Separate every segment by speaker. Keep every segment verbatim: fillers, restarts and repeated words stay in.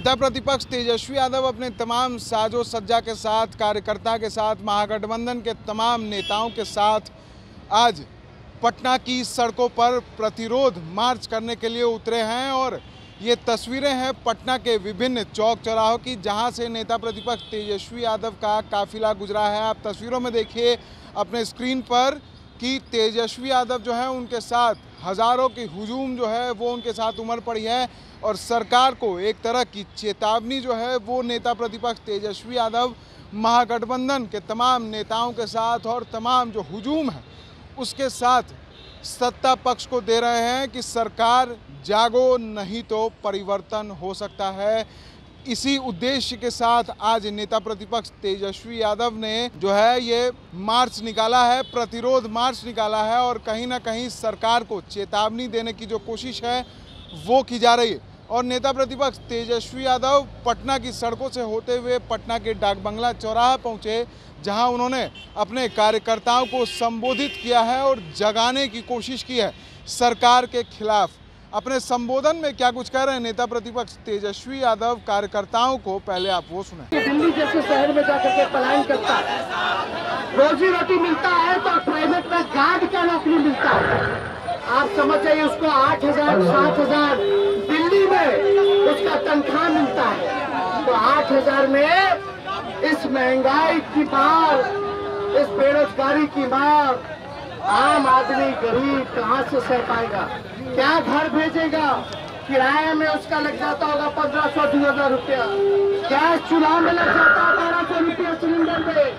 Speaker 1: नेता प्रतिपक्ष तेजस्वी यादव अपने तमाम साजो सज्जा के साथ, कार्यकर्ता के साथ, महागठबंधन के तमाम नेताओं के साथ आज पटना की सड़कों पर प्रतिरोध मार्च करने के लिए उतरे हैं। और ये तस्वीरें हैं पटना के विभिन्न चौक चौराहों की, जहां से नेता प्रतिपक्ष तेजस्वी यादव का काफिला गुजरा है। आप तस्वीरों में देखिए अपने स्क्रीन पर कि तेजस्वी यादव जो है उनके साथ हज़ारों की हुजूम जो है वो उनके साथ उमड़ पड़ी है और सरकार को एक तरह की चेतावनी जो है वो नेता प्रतिपक्ष तेजस्वी यादव महागठबंधन के तमाम नेताओं के साथ और तमाम जो हुजूम है उसके साथ सत्ता पक्ष को दे रहे हैं कि सरकार जागो, नहीं तो परिवर्तन हो सकता है। इसी उद्देश्य के साथ आज नेता प्रतिपक्ष तेजस्वी यादव ने जो है ये मार्च निकाला है, प्रतिरोध मार्च निकाला है और कहीं ना कहीं सरकार को चेतावनी देने की जो कोशिश है वो की जा रही है। और नेता प्रतिपक्ष तेजस्वी यादव पटना की सड़कों से होते हुए पटना के डाक बंगला चौराहा पहुंचे, जहां उन्होंने अपने कार्यकर्ताओं को संबोधित किया है और जगाने की कोशिश की है सरकार के खिलाफ। अपने संबोधन में क्या कुछ कह रहे हैं नेता प्रतिपक्ष तेजस्वी यादव कार्यकर्ताओं को, पहले आप वो सुने।
Speaker 2: दिल्ली जैसे शहर में जाकर के पलायन करता है, रोजी रोटी मिलता है तो प्राइवेट में गार्ड का नौकरी मिलता है। आप समझ जाइए उसको आठ हजार सात हजार दिल्ली में उसका तनख्वाह मिलता है। तो आठ हजार में इस महंगाई की मार, इस बेरोजगारी की मार आम आदमी गरीब कहाँ से सह पाएगा? क्या घर भेजेगा? किराए में उसका लग जाता होगा पंद्रह सौ दो हजार रुपया, गैस चूल्हा में लग जाता है बारह सौ रुपया सिलेंडर में,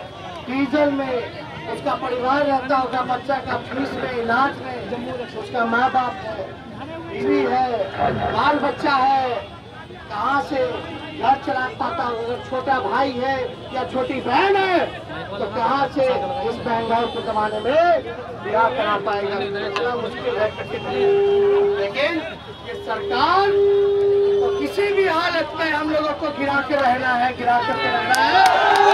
Speaker 2: डीजल में उसका परिवार रहता होगा, बच्चा का फीस में, इलाज में, उसका माँ बाप है, बीवी है, बाल बच्चा है, कहाँ से घर चला पाता होगा? छोटा भाई है या छोटी बहन है तो कहाँ से इस महंगाई के जमाने में ब्याह करा पाएगा? इतना मुश्किल है, कठिन है। लेकिन ये सरकार तो किसी भी हालत में हम लोगों को गिरा के रहना है, गिरा करके रहना है।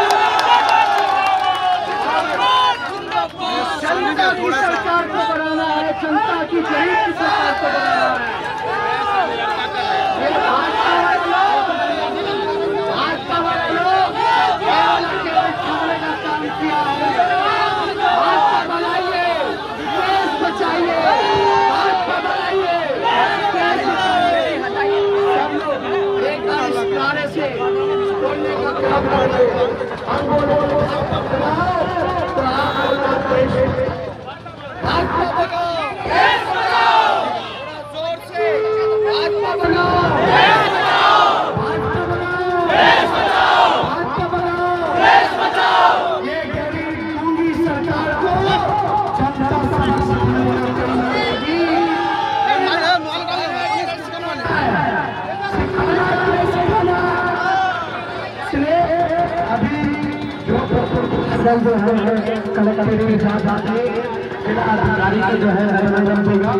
Speaker 2: जनता की सरकार को बनाना है, जनता की गरीब की सरकार को बनाना है। ये भाजपा वाले लोग भाजपा वाले लोग केवल खाने का काम किया है। भाजपा बनाइए, देश बचाइए, भाजपा बनाइए, देश बचाइए। सब लोग एक बार इस नारे से बोलने का काम करें। हम बोलो तो आप बोलना भाजपा बनाओ, देश बचाओ, जोर से भाजपा बनाओ, देश बचाओ, भाजपा बनाओ, देश बचाओ, भाजपा बनाओ, देश बचाओ। ये गरीब दूंगी सरकार को जनता अभी जो कलेक्टर के साथ जिला अधिकारी को जो है अभिनंदन देगा।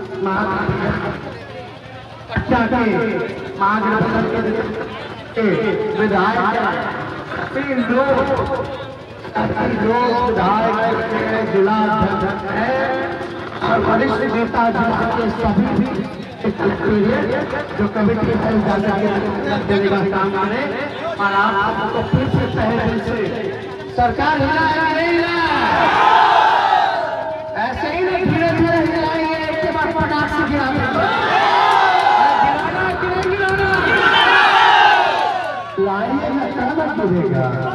Speaker 2: कक्षा के महागठबंधन के विधायक तीन लोग लोग विधायक जिला अध्यक्ष है और वरिष्ठ नेता के सभी भी जो कमेटी है देने का काम करें। और आप आपको फिर से पहले से सरकार हिला नहीं हिला, ऐसे ही नहीं धीरे धीरे हिलाएंगे, एक के बाद पटाख से गिराना गिराना गिराना लाएंगे कहाँ गिरेगा?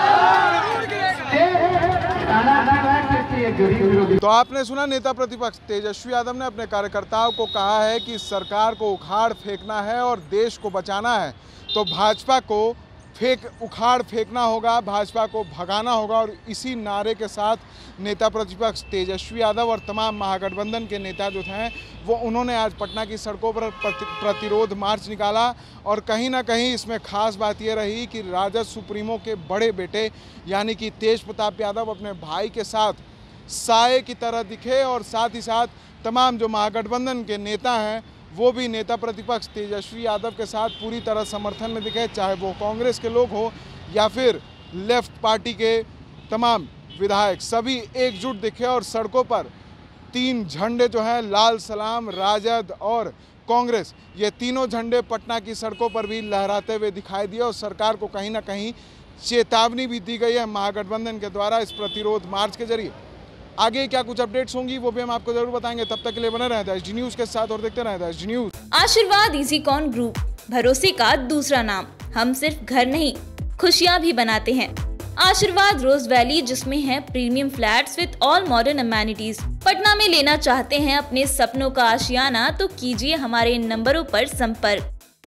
Speaker 1: तो आपने सुना नेता प्रतिपक्ष तेजस्वी यादव ने अपने कार्यकर्ताओं को कहा है कि सरकार को उखाड़ फेंकना है और देश को बचाना है तो भाजपा को फेंक उखाड़ फेंकना होगा, भाजपा को भगाना होगा। और इसी नारे के साथ नेता प्रतिपक्ष तेजस्वी यादव और तमाम महागठबंधन के नेता जो हैं वो उन्होंने आज पटना की सड़कों पर प्रतिरोध मार्च निकाला। और कहीं ना कहीं इसमें खास बात ये रही कि राजद सुप्रीमो के बड़े बेटे यानी कि तेज प्रताप यादव अपने भाई के साथ साए की तरह दिखे और साथ ही साथ तमाम जो महागठबंधन के नेता हैं वो भी नेता प्रतिपक्ष तेजस्वी यादव के साथ पूरी तरह समर्थन में दिखे, चाहे वो कांग्रेस के लोग हो या फिर लेफ्ट पार्टी के तमाम विधायक, सभी एकजुट दिखे और सड़कों पर तीन झंडे जो हैं लाल सलाम, राजद और कांग्रेस, ये तीनों झंडे पटना की सड़कों पर भी लहराते हुए दिखाई दिए और सरकार को कहीं ना कहीं चेतावनी भी दी गई है महागठबंधन के द्वारा इस प्रतिरोध मार्च के जरिए। आगे क्या कुछ अपडेट्स होंगी वो भी हम आपको जरूर बताएंगे। तब तक के लिए बने रहें एसडी न्यूज के साथ और देखते रहें एसडी न्यूज।
Speaker 3: आशीर्वाद इजीकॉन ग्रुप, भरोसे का दूसरा नाम। हम सिर्फ घर नहीं, खुशियां भी बनाते हैं। आशीर्वाद रोज वैली, जिसमें है premium flats with all modern amenities. Patna में लेना चाहते हैं अपने सपनों का आशियाना, तो कीजिए हमारे इन नंबरों पर संपर्क।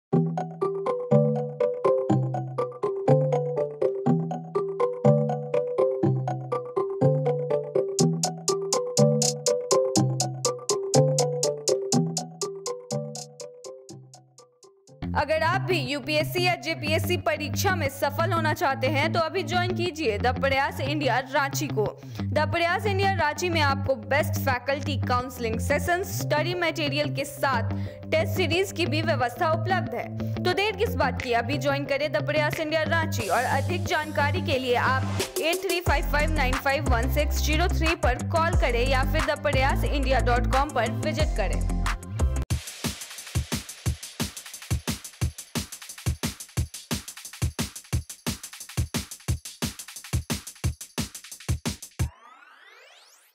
Speaker 4: अगर आप भी यूपीएससी या जेपीएससी परीक्षा में सफल होना चाहते हैं तो अभी ज्वाइन कीजिए द प्रयास इंडिया रांची को। द प्रयास इंडिया रांची में आपको best faculty, counselling sessions, study material के साथ टेस्ट सीरीज की भी व्यवस्था उपलब्ध है। तो देर किस बात की, अभी ज्वाइन करें द प्रयास इंडिया रांची। और अधिक जानकारी के लिए आप eight three five five nine five one six zero three पर कॉल करें या फिर the Prayas India dot com पर विजिट करें।